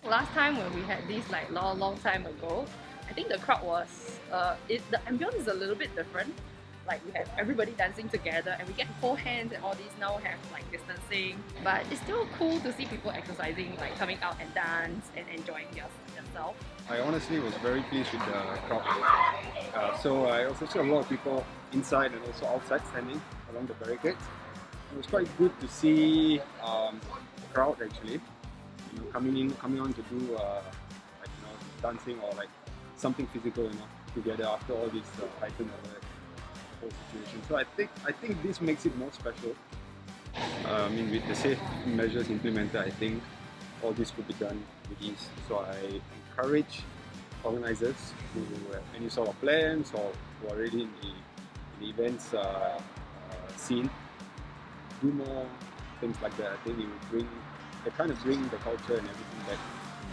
last time when we had this like long time ago, I think the crowd was, the ambience is a little bit different. Like we have everybody dancing together and we get to hold hands and all these. Now we have like distancing, but it's still cool to see people exercising, like coming out and dance and enjoying themselves. I honestly was very pleased with the crowd. So I also saw a lot of people inside and also outside standing along the barricades. It was quite good to see the crowd actually, coming on to do dancing or like something physical, together after all this heightened whole situation. So I think this makes it more special. I mean, with the safe measures implemented, I think all this could be done with ease. So I encourage organizers who have any sort of plans or who are already in the events scene, do more things like that. I think it will bring the culture and everything back.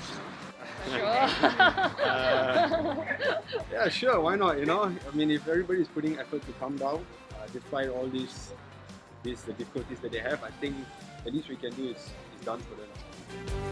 Yeah, sure, why not? I mean, if everybody's putting effort to come down, despite all the difficulties that they have, I think the least we can do is dance for them.